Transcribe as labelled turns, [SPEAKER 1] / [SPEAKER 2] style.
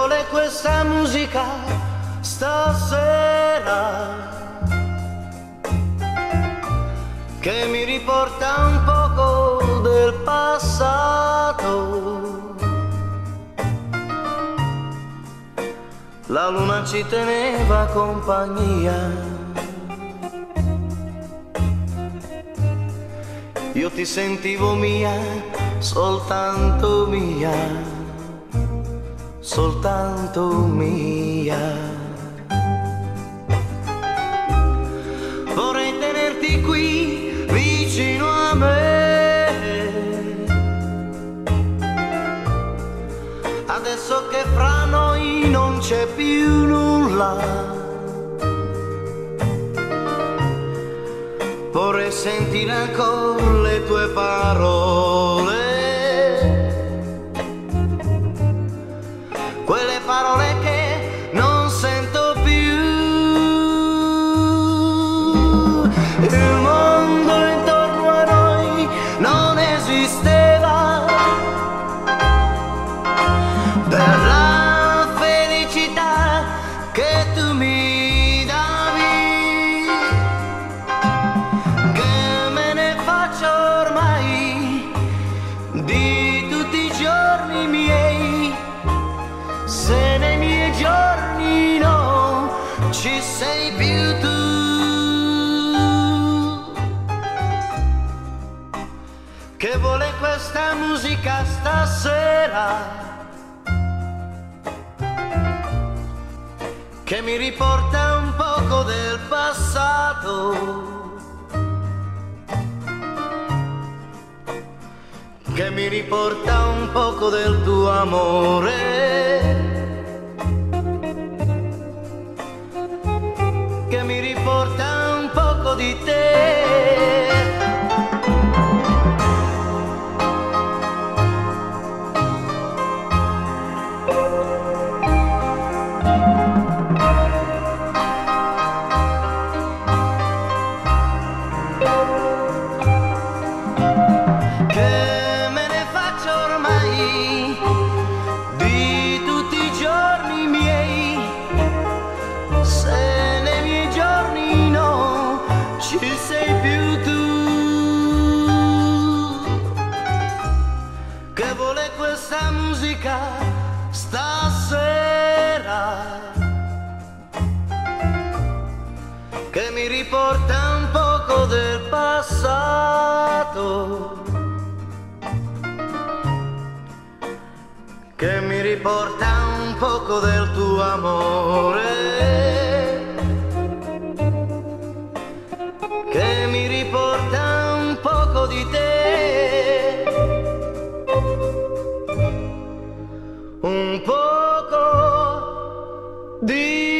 [SPEAKER 1] vuole questa musica stasera, che mi riporta un poco del passato. La luna ci teneva compagnia, io ti sentivo mia, soltanto mia, soltanto mia. Vorrei tenerti qui vicino a me, adesso che fra noi non c'è più nulla. Vorrei sentire ancora le tue parole, quelle parole che non sento più. Il mondo intorno a noi non esisteva, per la felicità che tu mi davi, che me ne faccio ormai di tutti i giorni miei, se nei miei giorni no ci sei più tu. Che vuole questa musica stasera, che mi riporta un poco del passato, che mi riporta un poco del tuo amore, che mi riporta un poco di te. Che me ne faccio ormai di tutti i giorni miei, se nei miei giorni no ci sei più tu. Che vuole questa musica stasera, che mi riporta un poco del passato, che mi riporta un poco del tuo amore, che mi riporta un poco di te, un poco di